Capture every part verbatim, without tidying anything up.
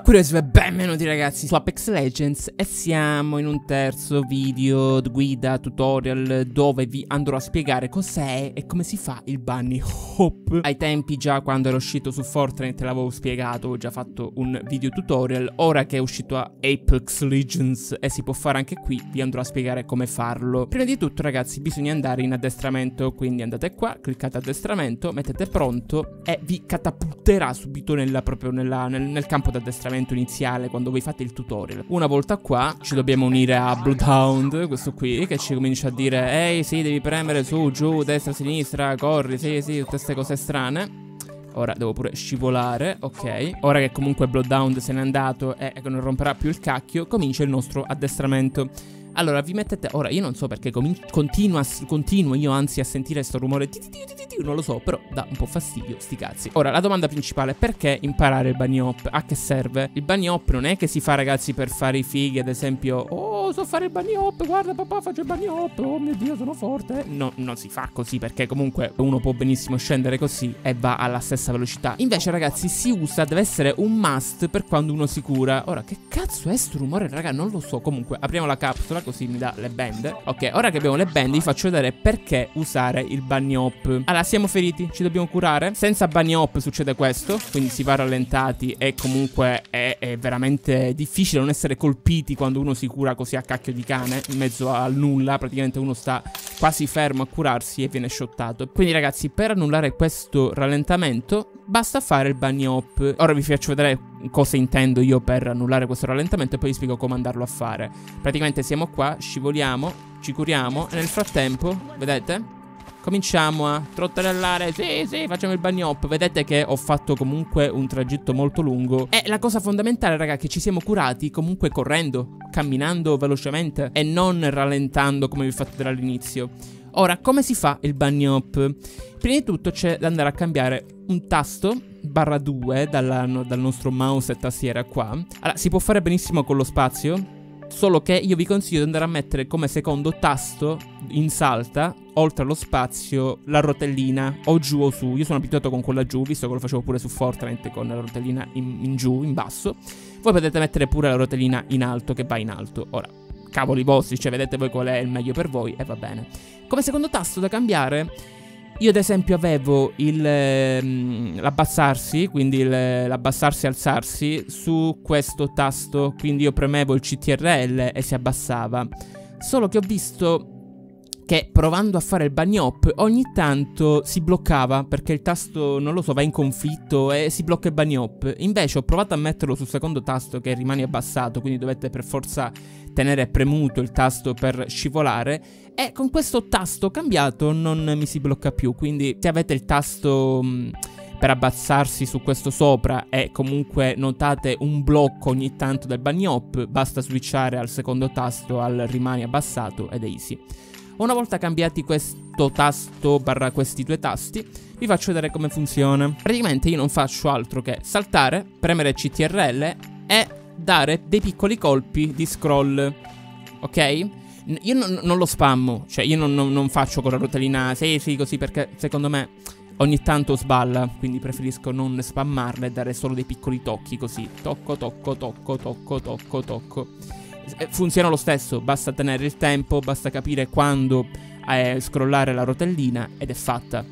curiosi e benvenuti ragazzi su Apex Legends e siamo in un terzo video guida tutorial dove vi andrò a spiegare cos'è e come si fa il bunny hop. Ai tempi, già quando ero uscito su Fortnite te l'avevo spiegato, ho già fatto un video tutorial. Ora che è uscito a Apex Legends e si può fare anche qui, vi andrò a spiegare come farlo. Prima di tutto ragazzi bisogna andare in addestramento, quindi andate qua, cliccate addestramento, mettete pronto e vi catapulterà subito nella, proprio nella, nel, nel campo d'addestramento iniziale quando voi fate il tutorial. Una volta qua ci dobbiamo unire a Bloodhound, questo qui, che ci comincia a dire ehi sì, devi premere su, giù, destra, sinistra, corri, sì sì, tutte queste cose strane. Ora devo pure scivolare, ok. Ora che comunque Bloodhound se n'è andato e non romperà più il cacchio, comincia il nostro addestramento. Allora vi mettete, ora io non so perché continua, continuo io anzi a sentire sto rumore, non lo so, però dà un po' fastidio, sti cazzi. Ora la domanda principale è: perché imparare il bunny hop? A che serve? Il bunny hop non è che si fa ragazzi per fare i fighi, ad esempio, oh so fare il bunny hop, guarda papà faccio il bunny hop, oh mio dio sono forte. No, non si fa così, perché comunque uno può benissimo scendere così e va alla stessa velocità. Invece ragazzi si usa, deve essere un must per quando uno si cura. Ora che cazzo è sto rumore raga? Non lo so. Comunque apriamo la capsula così mi dà le band. Ok, ora che abbiamo le band vi faccio vedere perché usare il bunny hop. Allora siamo feriti, ci dobbiamo curare. Senza bunny hop succede questo, quindi si va rallentati e comunque è, è veramente difficile non essere colpiti quando uno si cura così a cacchio di cane in mezzo al nulla. Praticamente uno sta quasi fermo a curarsi e viene shottato. Quindi ragazzi, per annullare questo rallentamento basta fare il bunny hop. Ora vi faccio vedere cosa intendo io per annullare questo rallentamento e poi vi spiego come andarlo a fare. Praticamente siamo qua, scivoliamo, ci curiamo e nel frattempo, vedete? Cominciamo a trotterellare, sì sì, facciamo il bunny hop. Vedete che ho fatto comunque un tragitto molto lungo. E la cosa fondamentale raga è che ci siamo curati comunque correndo, camminando velocemente e non rallentando come vi ho fatto vedere all'inizio. Ora, come si fa il bunny hop? Prima di tutto c'è da andare a cambiare un tasto barra due dalla, no, dal nostro mouse e tastiera qua. Allora, si può fare benissimo con lo spazio, solo che io vi consiglio di andare a mettere come secondo tasto in salta, oltre allo spazio, la rotellina o giù o su. Io sono abituato con quella giù, visto che lo facevo pure su Fortnite con la rotellina in, in giù, in basso. Voi potete mettere pure la rotellina in alto, che va in alto. Ora, cavoli vostri, cioè vedete voi qual è il meglio per voi e va bene. Come secondo tasto da cambiare, io ad esempio avevo il ehm, l'abbassarsi, quindi l'abbassarsi e alzarsi su questo tasto, quindi io premevo il C T R L e si abbassava. Solo che ho visto che provando a fare il bunny hop ogni tanto si bloccava, perché il tasto, non lo so, va in conflitto e si blocca il bunny hop. Invece ho provato a metterlo sul secondo tasto che rimane abbassato, quindi dovete per forza tenere premuto il tasto per scivolare, e con questo tasto cambiato non mi si blocca più. Quindi se avete il tasto mh, per abbassarsi su questo sopra e comunque notate un blocco ogni tanto del bunny hop, basta switchare al secondo tasto, al rimane abbassato ed è easy. Una volta cambiati questo tasto barra questi due tasti, vi faccio vedere come funziona. Praticamente io non faccio altro che saltare, premere C T R L e dare dei piccoli colpi di scroll, ok? Io non, non lo spammo, cioè io non, non, non faccio con la rotellina sì sì così, perché secondo me ogni tanto sballa, quindi preferisco non spammarla e dare solo dei piccoli tocchi così. Tocco, tocco, tocco, tocco, tocco, tocco. Funziona lo stesso, basta tenere il tempo, basta capire quando eh, scrollare la rotellina ed è fatta.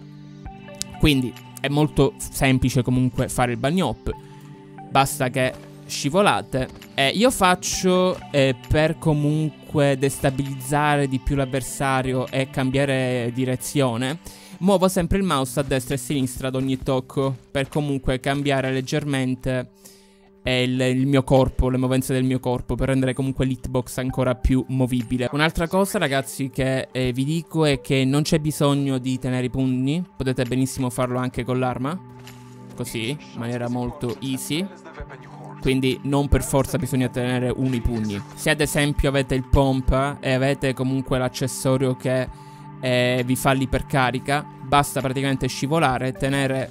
Quindi è molto semplice comunque fare il bunny hop, basta che scivolate. eh, Io faccio eh, per comunque destabilizzare di più l'avversario e cambiare direzione, muovo sempre il mouse a destra e a sinistra ad ogni tocco, per comunque cambiare leggermente Il, il mio corpo, le movenze del mio corpo, per rendere comunque l'hitbox ancora più movibile. Un'altra cosa ragazzi che eh, vi dico è che non c'è bisogno di tenere i pugni, potete benissimo farlo anche con l'arma, così, in maniera molto easy. Quindi non per forza bisogna tenere uno i pugni. Se ad esempio avete il pompa e avete comunque l'accessorio che eh, vi fa l'ipercarica, basta praticamente scivolare, tenere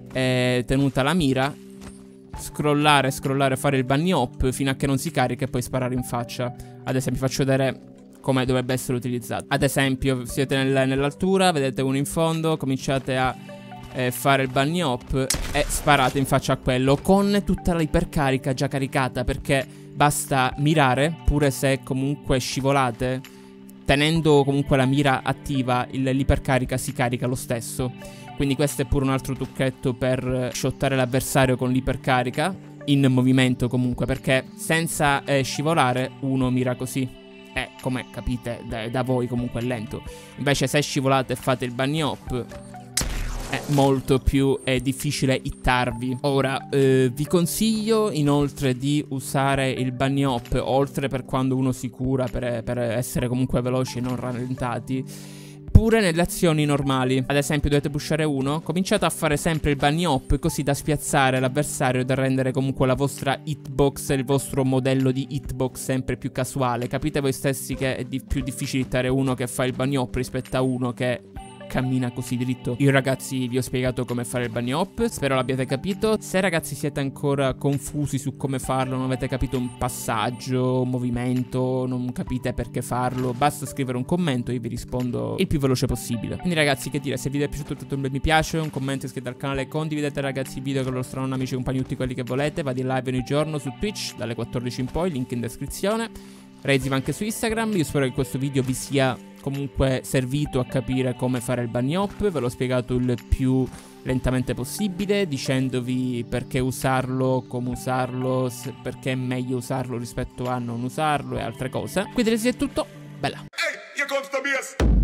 eh, tenuta la mira, scrollare, scrollare, fare il bunny hop fino a che non si carica e poi sparare in faccia. Ad esempio faccio vedere come dovrebbe essere utilizzato. Ad esempio siete nel, nell'altura, vedete uno in fondo, cominciate a eh, fare il bunny hop e sparate in faccia a quello con tutta l'ipercarica già caricata, perché basta mirare, pure se comunque scivolate, tenendo comunque la mira attiva, l'ipercarica si carica lo stesso. Quindi questo è pure un altro trucchetto per shottare l'avversario con l'ipercarica, in movimento comunque, perché senza eh, scivolare uno mira così. Eh, come capite da, da voi comunque è lento. Invece se scivolate e fate il bunny hop è molto più è difficile hittarvi. Ora eh, vi consiglio inoltre di usare il bunny hop, oltre per quando uno si cura, per, per essere comunque veloci e non rallentati, pure nelle azioni normali. Ad esempio dovete pushare uno, cominciate a fare sempre il bunny hop, così da spiazzare l'avversario e da rendere comunque la vostra hitbox, il vostro modello di hitbox sempre più casuale. Capite voi stessi che è di più difficile hittare uno che fa il bunny hop rispetto a uno che cammina così dritto. Io ragazzi vi ho spiegato come fare il bunny hop, spero l'abbiate capito. Se ragazzi siete ancora confusi su come farlo, non avete capito un passaggio, un movimento, non capite perché farlo, basta scrivere un commento e io vi rispondo il più veloce possibile. Quindi ragazzi, che dire, se il video è piaciuto mettete un bel mi piace, un commento, iscrivetevi al canale, condividete ragazzi il video con i vostri amici e compagni, tutti quelli che volete. Vado in live ogni giorno su Twitch dalle quattordici in poi, link in descrizione. Raise anche su Instagram. Io spero che questo video vi sia comunque servito a capire come fare il bunny hop. Ve l'ho spiegato il più lentamente possibile, dicendovi perché usarlo, come usarlo, perché è meglio usarlo rispetto a non usarlo e altre cose. Quindi è tutto, bella. Hey, here comes the bass.